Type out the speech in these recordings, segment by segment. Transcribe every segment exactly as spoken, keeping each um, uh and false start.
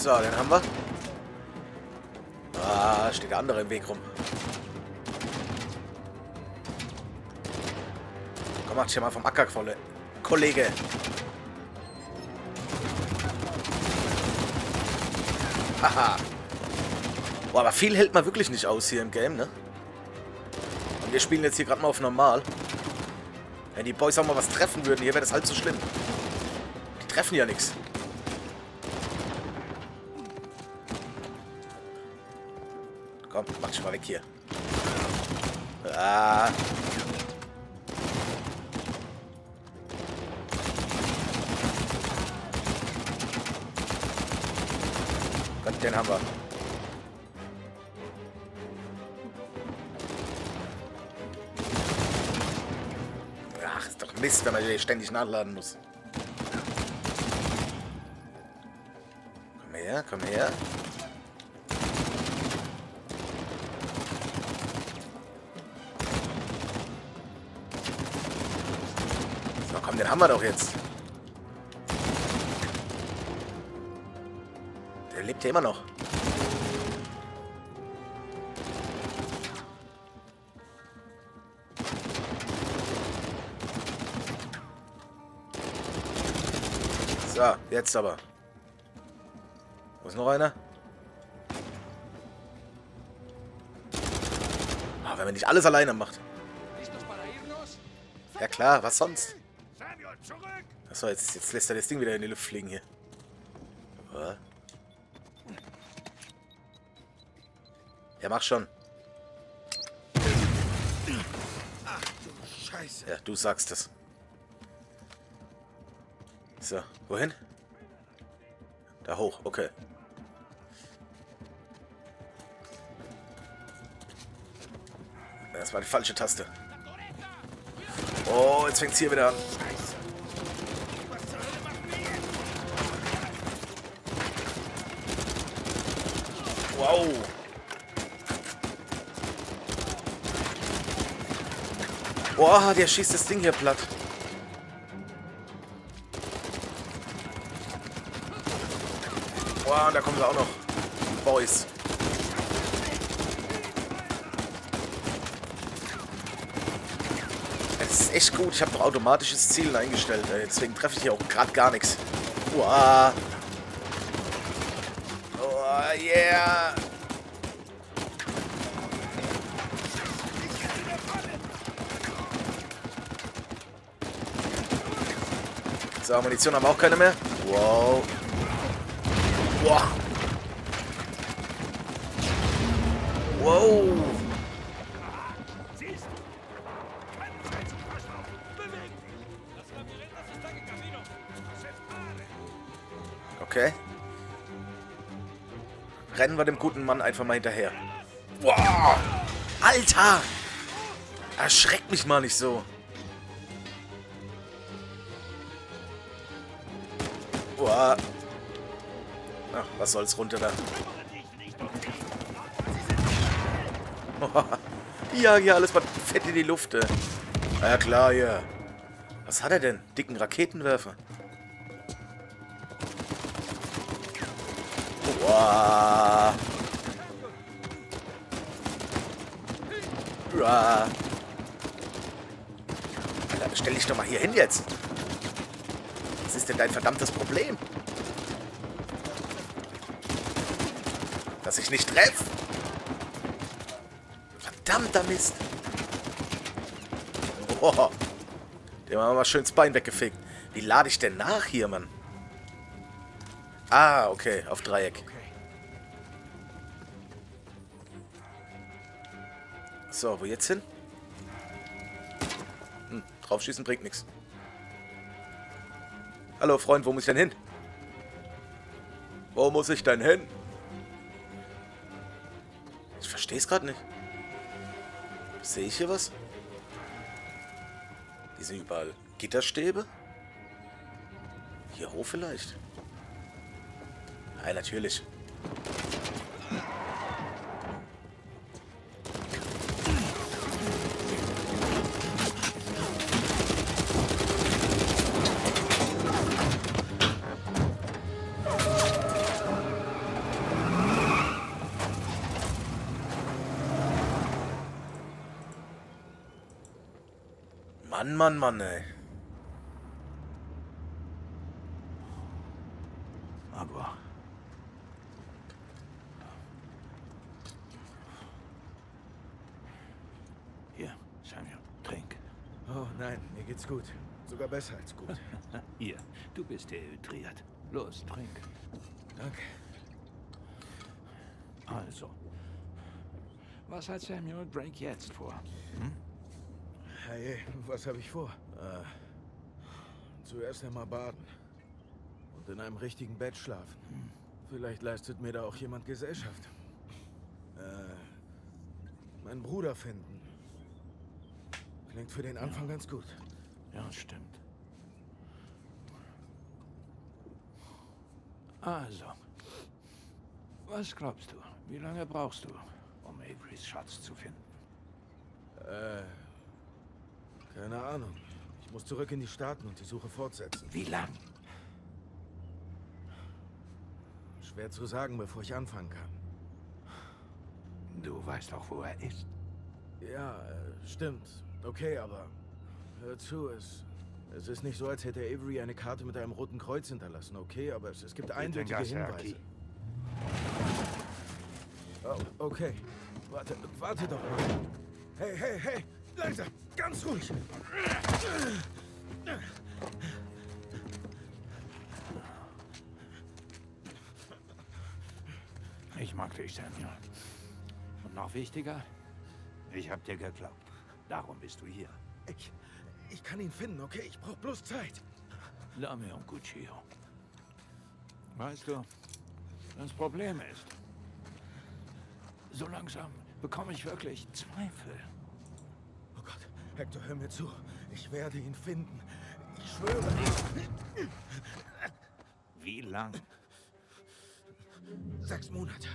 So, den haben wir. Ah, steht der andere im Weg rum. Komm, mach dich mal vom Acker, Kollege. Haha. Boah, aber viel hält man wirklich nicht aus hier im Game, ne? Und wir spielen jetzt hier gerade mal auf normal. Wenn die Boys auch mal was treffen würden, hier wäre das halt so schlimm. Die treffen ja nichts. Komm, mach dich mal weg hier. Ah. Gott, den haben wir. Ach, ist doch Mist, wenn man hier ständig nachladen muss. Komm her, komm her. So, komm, den haben wir doch jetzt. Der lebt ja immer noch. So, jetzt aber. Wo ist noch einer? Ah, wenn man nicht alles alleine macht. Ja klar, was sonst? Achso, jetzt, jetzt lässt er das Ding wieder in die Luft fliegen hier. Ja, ja mach schon. Ach du Scheiße. Ja, du sagst es. So, wohin? Da hoch, okay. Das war die falsche Taste. Oh, jetzt fängt es hier wieder an. Wow. Boah, der schießt das Ding hier platt. Boah, und da kommen sie auch noch. Die Boys. Das ist echt gut. Ich habe doch automatisches Zielen eingestellt. Ey. Deswegen treffe ich hier auch gerade gar nichts. Boah. Oh, yeah. So, Munition haben wir auch keine mehr. Wow. Wow. Wow. Okay. Rennen wir dem guten Mann einfach mal hinterher. Wow. Alter! Erschreckt mich mal nicht so. Wow. Ach, was soll's runter da? Ja, hier alles mal fett in die Luft. Ey. Ja klar, ja. Was hat er denn? Dicken Raketenwerfer. Wow. Alter, stell dich doch mal hier hin jetzt. Was ist denn dein verdammtes Problem? Dass ich nicht treffe? Verdammter Mist. Oh, dem haben wir mal schön das Bein weggefegt. Wie lade ich denn nach hier, Mann? Ah, okay, auf Dreieck. So, wo jetzt hin? Hm, draufschießen bringt nichts. Hallo, Freund, wo muss ich denn hin? Wo muss ich denn hin? Ich verstehe es gerade nicht. Sehe ich hier was? Hier sind überall Gitterstäbe. Hier hoch vielleicht. Ja, natürlich. Mann, Mann, Mann, ey. Agua. Hier, Samuel, trink. Oh nein, mir geht's gut. Sogar besser als gut. Hier, du bist dehydriert. Los, trink. Danke. Also, was hat Samuel Drake jetzt vor? Hm? Hey, was habe ich vor? Äh, zuerst einmal baden. Und in einem richtigen Bett schlafen. Hm. Vielleicht leistet mir da auch jemand Gesellschaft. Äh, meinen Bruder finden. Klingt für den Anfang ja. ganz gut. Ja, stimmt. Also, was glaubst du? Wie lange brauchst du, um Averys Schatz zu finden? Äh, keine Ahnung. Ich muss zurück in die Staaten und die Suche fortsetzen. Wie lang? Schwer zu sagen, bevor ich anfangen kann. Du weißt auch, wo er ist. Ja, äh, stimmt. Okay, aber hör zu, es, es ist nicht so, als hätte Avery eine Karte mit einem roten Kreuz hinterlassen, okay? Aber es, es gibt eindeutige Hinweise. Oh, okay. Warte, warte doch mal. Hey, hey, hey! Langsam! Ganz ruhig! Ich mag dich, Samuel. Und noch wichtiger, ich hab dir geglaubt. Darum bist du hier. Ich, ich kann ihn finden, okay? Ich brauche bloß Zeit. Dame und Cuchillo. Weißt du, das Problem ist, so langsam bekomme ich wirklich Zweifel. Oh Gott, Hector, hör mir zu. Ich werde ihn finden. Ich schwöre. Wie lang? Sechs Monate.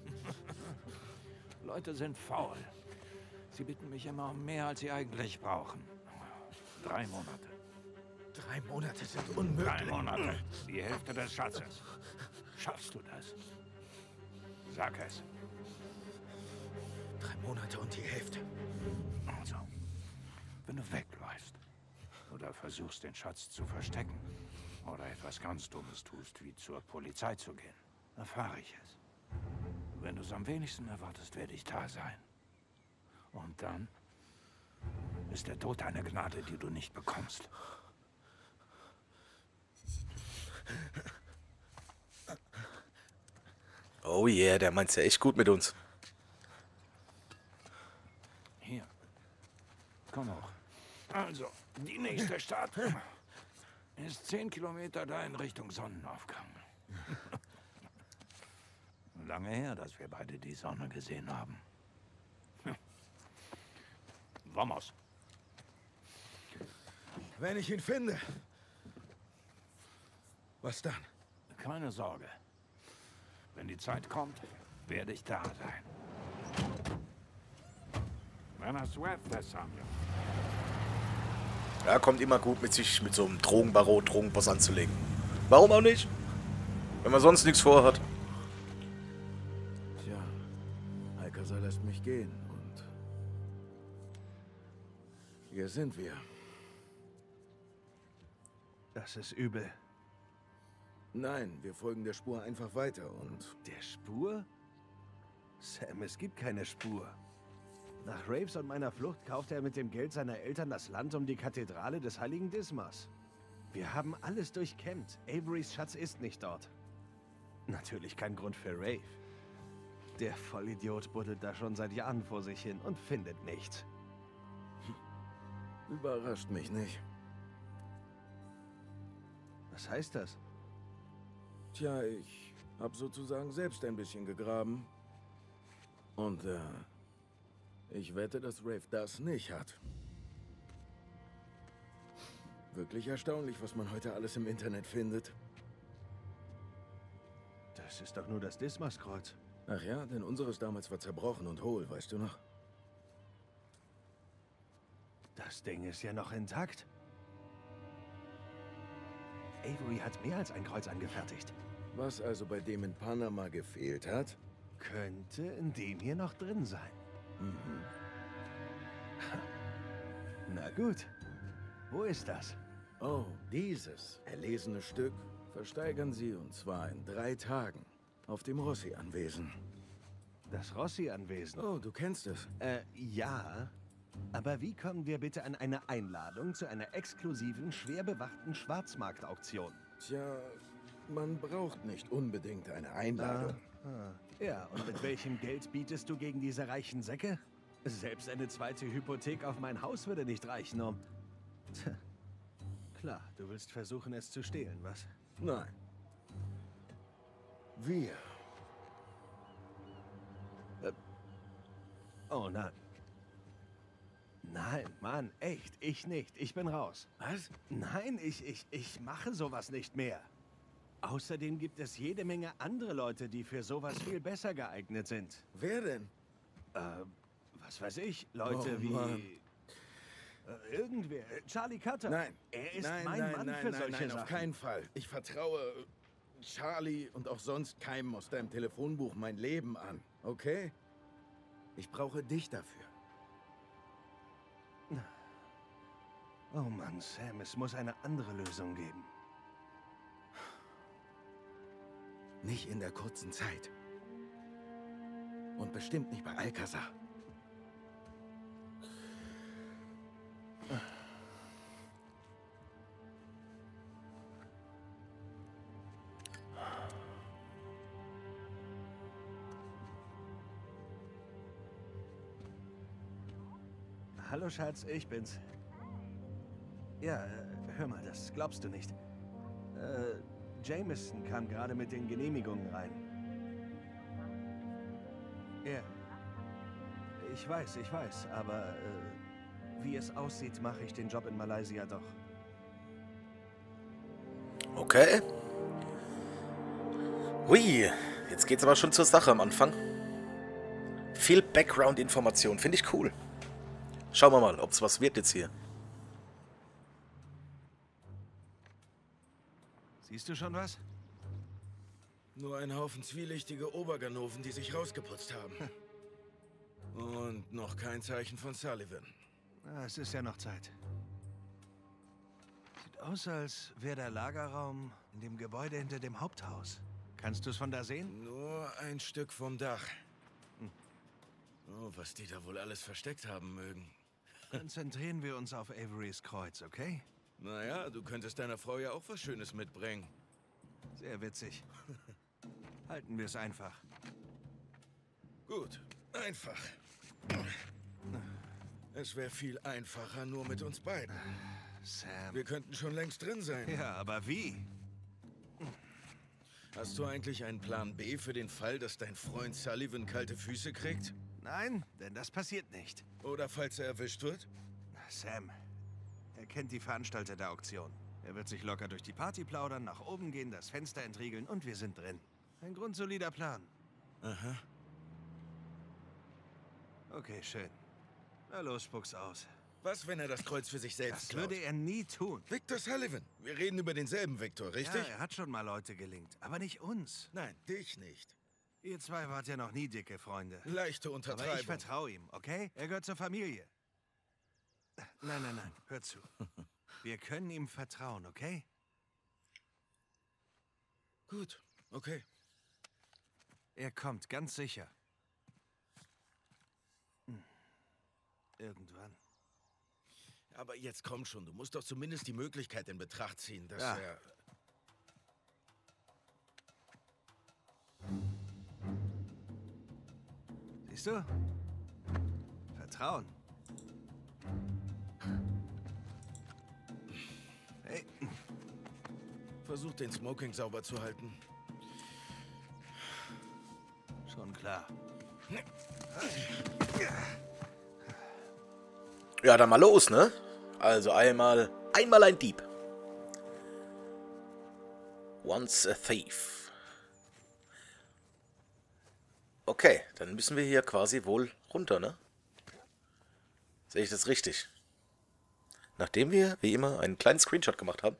Leute sind faul. Sie bitten mich immer um mehr, als sie eigentlich brauchen. Drei Monate. Drei Monate sind unmöglich. Drei Monate. Die Hälfte des Schatzes. Schaffst du das? Sag es. Drei Monate und die Hälfte. Also, wenn du wegläufst oder versuchst, den Schatz zu verstecken oder etwas ganz Dummes tust, wie zur Polizei zu gehen, erfahre ich es. Wenn du es am wenigsten erwartest, werde ich da sein. Und dann ist der Tod eine Gnade, die du nicht bekommst. Oh yeah, der meint's ja echt gut mit uns. Hier. Komm hoch. Also, die nächste Stadt ist zehn Kilometer da in Richtung Sonnenaufgang. Lange her, dass wir beide die Sonne gesehen haben. Vamos. Wenn ich ihn finde. Was dann? Keine Sorge. Wenn die Zeit kommt, werde ich da sein. Buena suerte, Samuel. Ja, kommt immer gut mit sich mit so einem Drogenbaron, Drogenboss anzulegen. Warum auch nicht? Wenn man sonst nichts vorhat. Tja, Alcazar lässt mich gehen und hier sind wir. Das ist übel. Nein, wir folgen der Spur einfach weiter und... Der Spur? Sam, es gibt keine Spur. Nach Raves und meiner Flucht kaufte er mit dem Geld seiner Eltern das Land um die Kathedrale des heiligen Dismas. Wir haben alles durchkämmt. Averys Schatz ist nicht dort. Natürlich kein Grund für Rave. Der Vollidiot buddelt da schon seit Jahren vor sich hin und findet nichts. Überrascht mich nicht. Was heißt das? Tja, ich habe sozusagen selbst ein bisschen gegraben. Und, äh, ich wette, dass Rave das nicht hat. Wirklich erstaunlich, was man heute alles im Internet findet. Das ist doch nur das Dismas-Kreuz. Ach ja, denn unseres damals war zerbrochen und hohl, weißt du noch? Das Ding ist ja noch intakt. Avery hat mehr als ein Kreuz angefertigt. Was also bei dem in Panama gefehlt hat? Könnte in dem hier noch drin sein. Mhm. Na gut. Wo ist das? Oh, dieses erlesene Stück versteigern Sie, und zwar in drei Tagen auf dem Rossi-Anwesen. Das Rossi-Anwesen? Oh, du kennst es. Äh, ja. Aber wie kommen wir bitte an eine Einladung zu einer exklusiven, schwer bewachten Schwarzmarktauktion? Tja, man braucht nicht unbedingt eine Einladung. Ah, ah. Ja, und mit welchem Geld bietest du gegen diese reichen Säcke? Selbst eine zweite Hypothek auf mein Haus würde nicht reichen, um... Tja. Klar, du willst versuchen, es zu stehlen, was? Nein. Wir. Äh. Oh nein. Nein, Mann, echt, ich nicht. Ich bin raus. Was? Nein, ich, ich, ich mache sowas nicht mehr. Außerdem gibt es jede Menge andere Leute, die für sowas viel besser geeignet sind. Wer denn? Äh, was weiß ich, Leute Oh, wie... Mann. Äh, irgendwer. Charlie Cutter. Nein. Er ist nein, mein nein, Mann nein, für nein, solche nein, Sachen. auf keinen Fall. Ich vertraue Charlie und auch sonst keinem aus deinem Telefonbuch mein Leben an, okay? Ich brauche dich dafür. Oh Mann, Sam, es muss eine andere Lösung geben. Nicht in der kurzen Zeit. Und bestimmt nicht bei Alcazar. Hallo Schatz, ich bin's. Ja, äh, hör mal, das glaubst du nicht. Äh, Jameson kam gerade mit den Genehmigungen rein. Ja. Ich weiß, ich weiß, aber äh, wie es aussieht, mache ich den Job in Malaysia doch. Okay. Hui, jetzt geht's aber schon zur Sache am Anfang. Viel Background-Information, finde ich cool. Schauen wir mal, ob es was wird jetzt hier. Siehst du schon was? Nur ein Haufen zwielichtige Oberganoven, die sich rausgeputzt haben. Und noch kein Zeichen von Sullivan. Ah, es ist ja noch Zeit. Sieht aus, als wäre der Lagerraum in dem Gebäude hinter dem Haupthaus. Kannst du es von da sehen? Nur ein Stück vom Dach. Oh, was die da wohl alles versteckt haben mögen. Konzentrieren wir uns auf Averys Kreuz, okay? Naja, du könntest deiner Frau ja auch was Schönes mitbringen. Sehr witzig. Halten wir es einfach. Gut, einfach. Es wäre viel einfacher nur mit uns beiden. Sam. Wir könnten schon längst drin sein. Ja, aber wie? Hast du eigentlich einen Plan B für den Fall, dass dein Freund Sullivan kalte Füße kriegt? Nein, denn das passiert nicht. Oder falls er erwischt wird? Sam, er kennt die Veranstalter der Auktion. Er wird sich locker durch die Party plaudern, nach oben gehen, das Fenster entriegeln und wir sind drin. Ein grundsolider Plan. Aha. Okay, schön. Na los, spuck's aus. Was, wenn er das Kreuz für sich selbst Das klaut? würde er nie tun. Victor Sullivan. Wir reden über denselben Victor, richtig? Ja, er hat schon mal Leute gelingt, aber nicht uns. Nein, dich nicht. Ihr zwei wart ja noch nie dicke Freunde. Leichte Aber Untertreibung. ich vertraue ihm, okay? Er gehört zur Familie. Nein, nein, nein, hör zu. Wir können ihm vertrauen, okay? Gut, okay. Er kommt, ganz sicher. Hm. Irgendwann. Aber jetzt komm schon, du musst doch zumindest die Möglichkeit in Betracht ziehen, dass Ja. er... Siehst du? Vertrauen. Hey, Versuch den Smoking sauber zu halten. schon klar. Ja, dann mal los, ne? Also einmal, einmal ein Dieb. Once a thief. Okay, dann müssen wir hier quasi wohl runter, ne? Sehe ich das richtig? Nachdem wir, wie immer, einen kleinen Screenshot gemacht haben.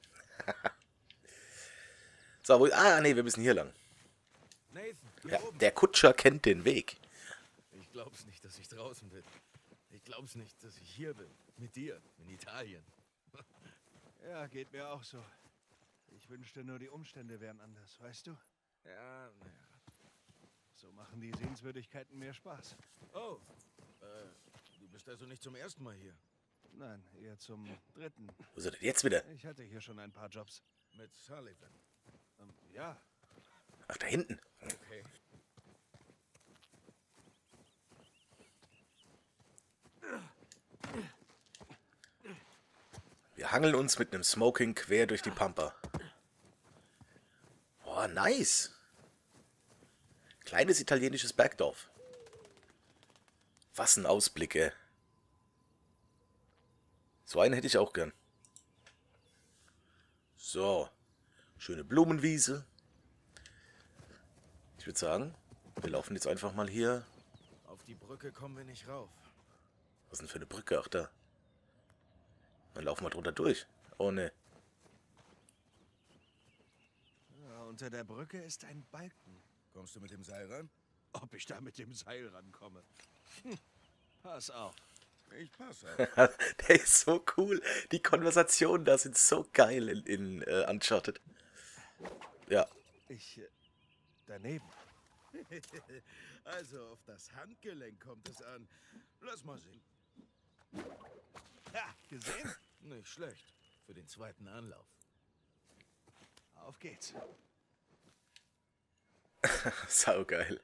So, wo, ah, nee, wir müssen hier lang. Nathan, hier Ja, oben. der Kutscher kennt den Weg. Ich glaub's nicht, dass ich draußen bin. Ich glaub's nicht, dass ich hier bin. Mit dir, in Italien. Ja, geht mir auch so. Ich wünschte nur, die Umstände wären anders, weißt du? Ja, naja. So machen die Sehenswürdigkeiten mehr Spaß. Oh, äh, du bist also nicht zum ersten Mal hier. Nein, eher zum dritten. Wo ist er denn jetzt wieder? Ich hatte hier schon ein paar Jobs. Mit Sullivan. Ähm, ja, Ach, da hinten. Okay. Wir hangeln uns mit einem Smoking quer durch die Pampa. Boah, nice. Kleines italienisches Bergdorf. Was ein Ausblick, ey. So einen hätte ich auch gern. So. Schöne Blumenwiese. Ich würde sagen, wir laufen jetzt einfach mal hier. Auf die Brücke kommen wir nicht rauf. Was ist denn für eine Brücke? Ach, da. Dann laufen wir drunter durch. Oh, ne. ja, unter der Brücke ist ein Balken. Kommst du mit dem Seil ran? Ob ich da mit dem Seil rankomme? Hm, pass auf. Ich passe. Der ist so cool. Die Konversationen da sind so geil in, in äh, Uncharted. Ja. Ich, äh, daneben. Also auf das Handgelenk kommt es an. Lass mal sehen. Ja, gesehen? Nicht schlecht. Für den zweiten Anlauf. Auf geht's. Saugeil.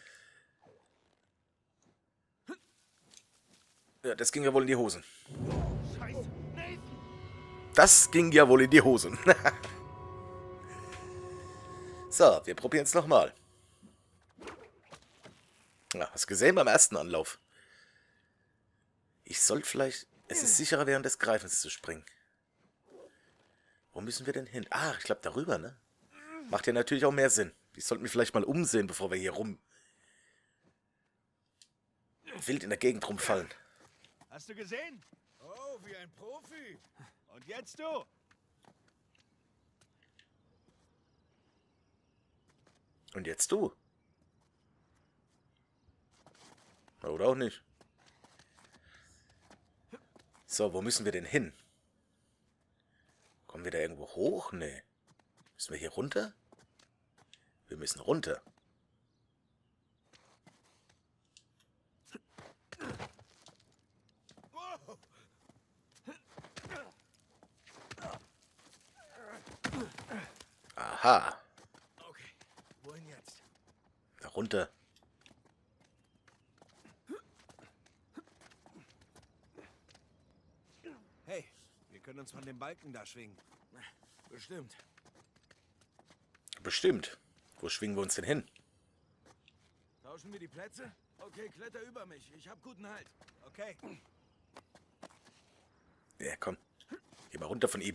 Ja, das ging ja wohl in die Hosen. Scheiße, Nathan! Das ging ja wohl in die Hosen. So, wir probieren es nochmal. Ja, hast gesehen beim ersten Anlauf. Ich soll vielleicht... Es ist sicherer, während des Greifens zu springen. Wo müssen wir denn hin? Ah, ich glaube darüber, ne? Macht ja natürlich auch mehr Sinn. Ich sollte mich vielleicht mal umsehen, bevor wir hier rum... wild in der Gegend rumfallen. Hast du gesehen? Oh, wie ein Profi. Und jetzt du? Und jetzt du. Oder auch nicht. So, wo müssen wir denn hin? Kommen wir da irgendwo hoch? Nee. Müssen wir hier runter? Wir müssen runter. Wow. Aha. Okay, wohin jetzt? Da runter. Hey, wir können uns von dem Balken da schwingen. Bestimmt. Bestimmt. Wo schwingen wir uns denn hin? Tauschen wir die Plätze? Okay, kletter über mich. Ich hab guten Halt. Okay. Ja, komm. Geh mal runter von ihm.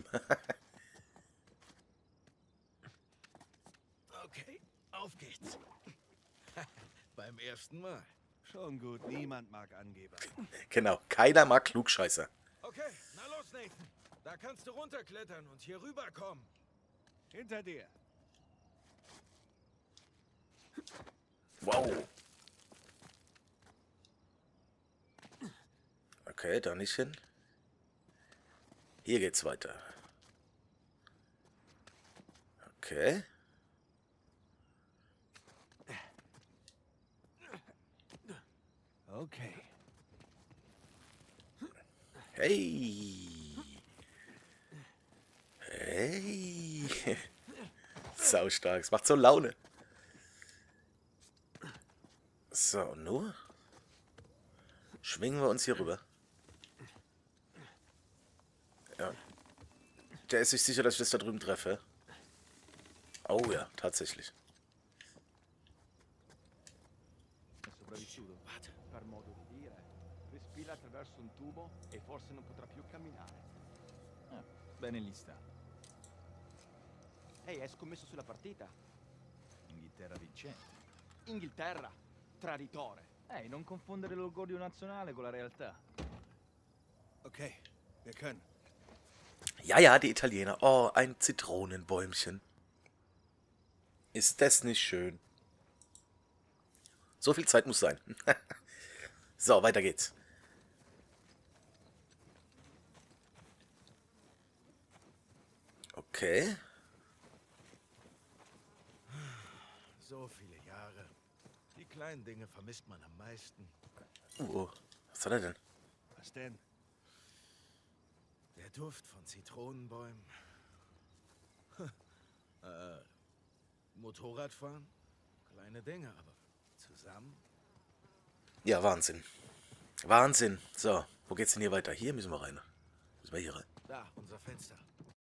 Okay, auf geht's. Beim ersten Mal. Schon gut, niemand mag Angeber. Genau. Keiner mag Klugscheißer. Okay, na los, Nathan. Da kannst du runterklettern und hier rüberkommen. Hinter dir. Wow. Okay, da nicht hin. Hier geht's weiter. Okay. Okay. Hey. Hey. Saustark. Es macht so Laune. So, und nur schwingen wir uns hier rüber. Ja. Der ist sich sicher, dass ich das da drüben treffe. Oh ja, tatsächlich. È sopravvissuto, per modo di dire. Respira attraverso un tubo e forse non potrà più camminare. Ah, bene lì sta. Ehi, hai scommesso sulla partita? Inghilterra vincente. Inghilterra, traditore. Ehi, non confondere l'orgoglio nazionale con la realtà. Okay, wir können. Ja, ja, die Italiener. Oh, ein Zitronenbäumchen. Ist das nicht schön? So viel Zeit muss sein. So, weiter geht's. Okay. So viele Jahre. Die kleinen Dinge vermisst man am meisten. Uh, was hat er denn? Was denn? Der Duft von Zitronenbäumen. äh, Motorradfahren? Kleine Dinge, aber zusammen? Ja, Wahnsinn. Wahnsinn. So, wo geht's denn hier weiter? Hier müssen wir rein. Müssen wir hier rein. Da, unser Fenster.